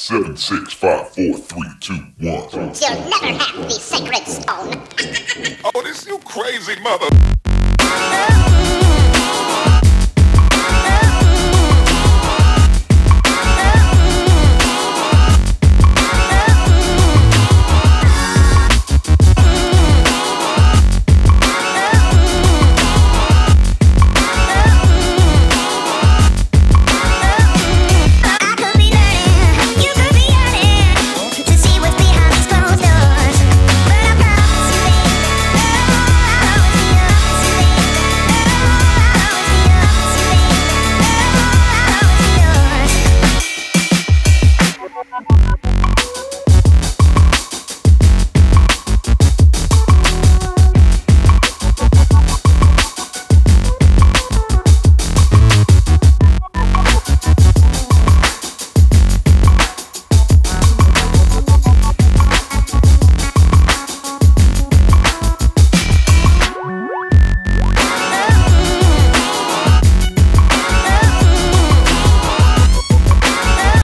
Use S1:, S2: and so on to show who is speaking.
S1: 7, 6, 5, 4, 3, 2, 1.
S2: You'll never have the sacred stone.
S1: Oh, this you crazy mother.